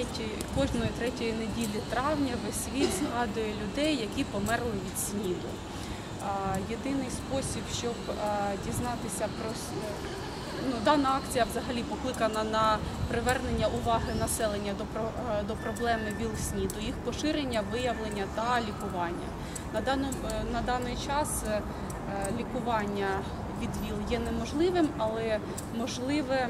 кожної третьої неділі травня весь світ згадує людей, які померли від СНІДу. Єдиний спосіб, щоб дізнатися про дана акція взагалі покликана на привернення уваги населення до проблеми ВІЛ-СНІДу, їх поширення, виявлення та лікування. На даний час лікування від ВІЛ є неможливим, але можливе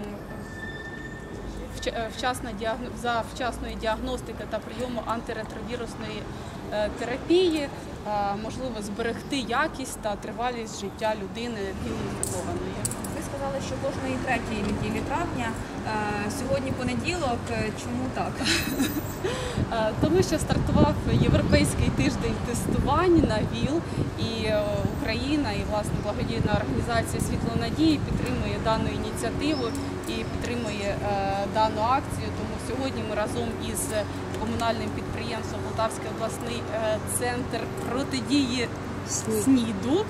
за вчасної діагностики та прийому антиретровірусної терапії можливо зберегти якість та тривалість життя людини ВІЛ-інфікованої. Ви сказали, що кожної третьої неділі травня, сьогодні понеділок. Чому так? Тому що стартував Європейський тиждень тестувань на ВІЛ, і Україна, і власне благодійна організація «Світло надії» підтримує дану ініціативу і підтримує дану акцію. Тому сьогодні ми разом із комунальним підприємством Полтавський обласний центр протидії СНІДу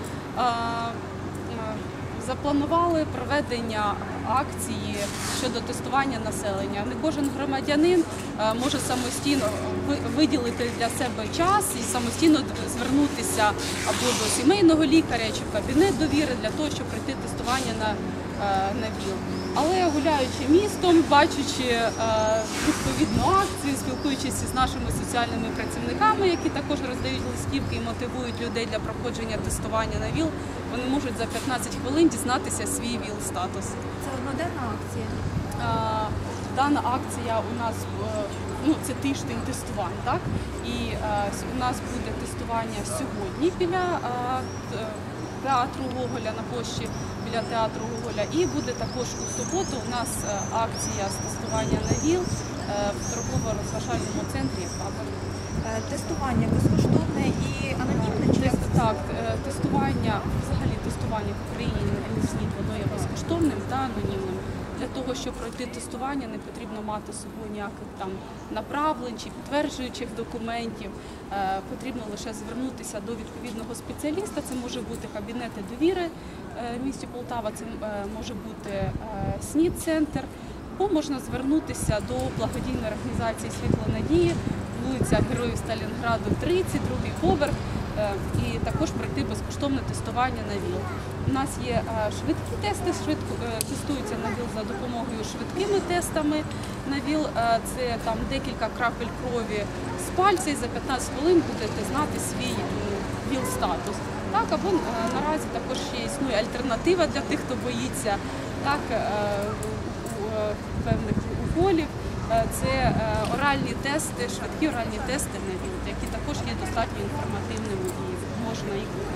запланували проведення акції щодо тестування населення. Не кожен громадянин може самостійно виділити для себе час і самостійно звернутися або до сімейного лікаря чи в кабінет довіри для того, щоб пройти тестування на ВІЛ. Але гуляючи містом, бачачи відповідну акцію, спілкуючись з нашими соціальними працівниками, які також роздають листівки і мотивують людей для проходження тестування на ВІЛ, вони можуть за 15 хвилин дізнатися свій ВІЛ-статус. Це одноденна акція? Дана акція у нас, це тиждень тестувань, так? І у нас буде тестування сьогодні біля театру Гоголя, на площі біля театру Гоголя. І буде також у суботу у нас акція з тестування на ВІЛ в торгово-розважальному центрі «Фабр». Тестування безкоштовне і анонімне? Так, тестування, взагалі тестування в Україні на СНІД, воно є безкоштовним та анонімним. Для того, щоб пройти тестування, не потрібно мати з собою ніяких там направлень чи підтверджуючих документів. Потрібно лише звернутися до відповідного спеціаліста. Це може бути кабінети довіри в місті Полтава, це може бути СНІД-центр, або можна звернутися до благодійної організації «Світло надії», вулиця Героїв Сталінграду, 30, другий поверх, і також пройти безкоштовне тестування на ВІЛ. У нас є швидкі тести, тестуються на ВІЛ за допомогою швидкими тестами на ВІЛ. Це там декілька крапель крові з пальця, і за 15 хвилин будете знати свій ВІЛ-статус. Так, або наразі також ще існує альтернатива для тих, хто боїться певних уколів. Це оральні тести, швидкі оральні тести на ВІЛ, які також є достатньо інформативними і можна їх